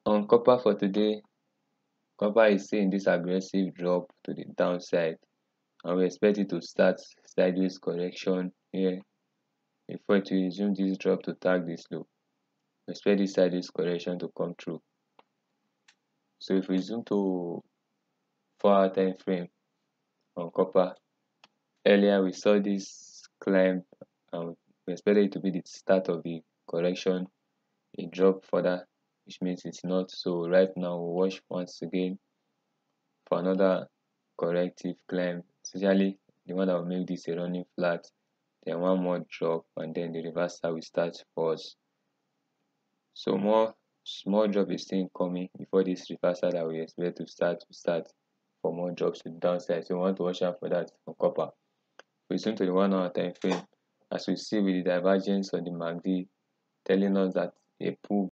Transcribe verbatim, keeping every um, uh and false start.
On copper for today, copper is seeing this aggressive drop to the downside, and we expect it to start sideways correction here before it will resume this drop to tag this low. We expect this sideways correction to come through. So if we zoom to four hour time frame on copper, earlier we saw this climb and we expected it to be the start of the correction. It dropped further, which means it's not. So right now we'll watch once again for another corrective climb, especially the one that will make this a running flat, then one more drop, and then the reversal will start for us. So more small drop is still coming before this reversal that we expect to start to start for more drops to the downside. So we want to watch out for that on copper. We zoom to the one hour time frame, as we see with the divergence on the M A C D telling us that a pull